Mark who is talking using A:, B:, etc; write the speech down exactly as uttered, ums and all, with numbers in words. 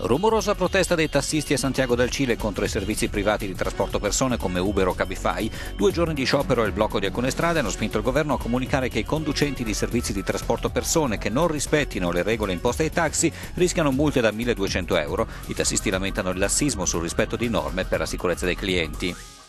A: Rumorosa protesta dei tassisti a Santiago del Cile contro i servizi privati di trasporto persone come Uber o Cabify. Due giorni di sciopero e il blocco di alcune strade hanno spinto il governo a comunicare che i conducenti di servizi di trasporto persone che non rispettino le regole imposte ai taxi rischiano multe da milleduecento euro. I tassisti lamentano il lassismo sul rispetto di norme per la sicurezza dei clienti.